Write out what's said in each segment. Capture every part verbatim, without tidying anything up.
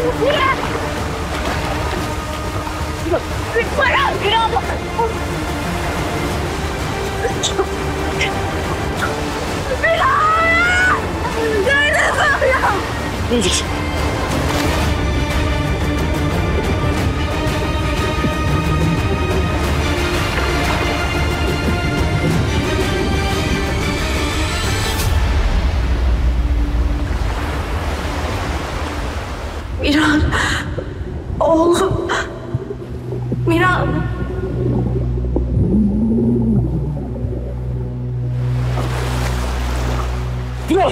Baran! Baran! Baran! Neredesin ya? Nedir? Miran, oğlum, Miran. Dilan!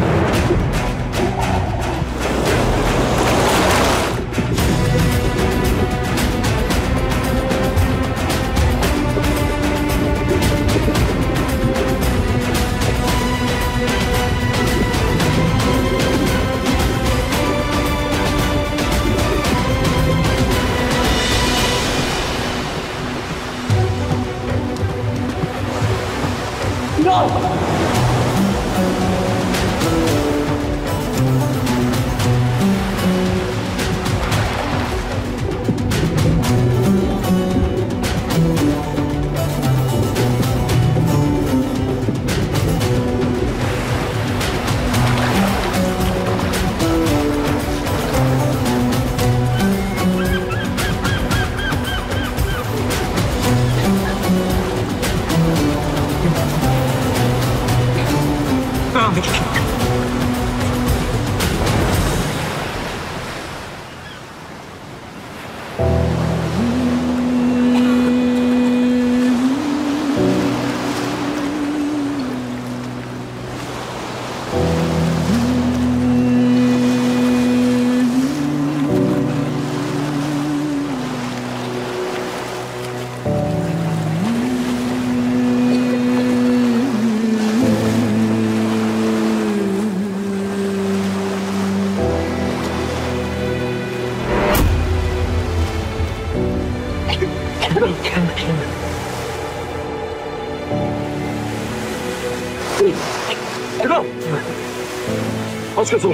Dilan! Aç gözünü.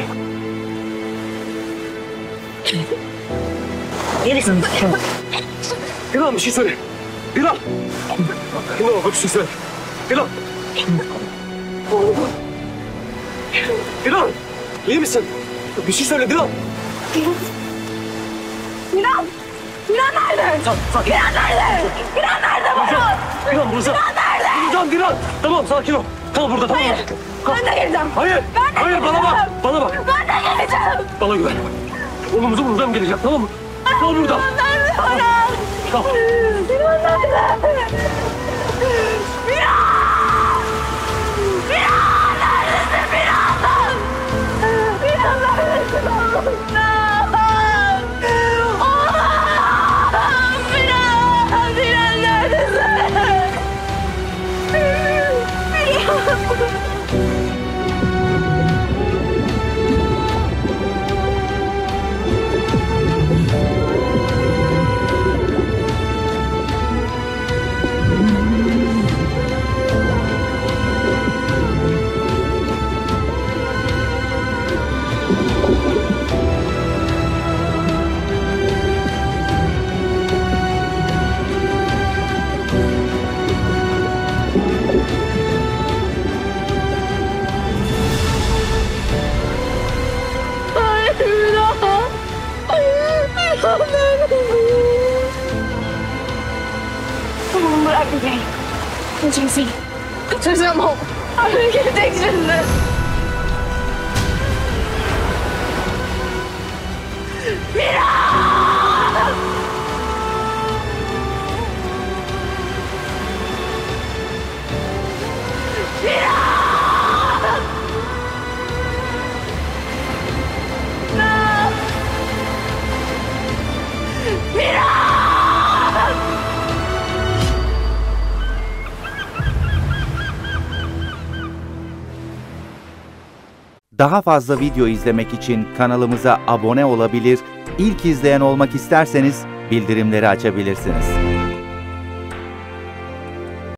Neresin? Dilan bir şey söyle. Dilan! Dilan bak bir şey söyle. Dilan! Dilan! İyi misin? Bir şey söyle Dilan! Miran! Miran nerede? Sakin. Miran nerede? Miran nerede Baran? Dilan burada. Miran nerede? Dilan, Dilan! Tamam sakin ol. Kal burada tamam. Hayır. Kal. Ben de geleceğim. Hayır. Ben de Hayır geleceğim. bana bak. Bana bak. Ben de geleceğim. Bana güven. Omumuzu buradan gelecek tamam mı? Kal burada. Miran nerede Baran? Kal. Miran nerede? Miran! Miran neredesin Miran? Miran neredesin oğlum? Miran! Oğlum! Miran! Miran neredesin? Miran! Tamam bırak beni. Kaçırım seni. Kaçıracağım o. Araya gelecek şimdi. Miran! Miran! Miran! Miran! Daha fazla video izlemek için kanalımıza abone olabilir, ilk izleyen olmak isterseniz bildirimleri açabilirsiniz.